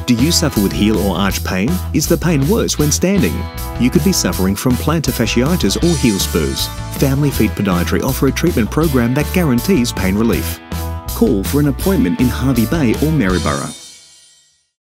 Do you suffer with heel or arch pain? Is the pain worse when standing? You could be suffering from plantar fasciitis or heel spurs. Family Feet Podiatry offer a treatment program that guarantees pain relief. Call for an appointment in Hervey Bay or Maryborough.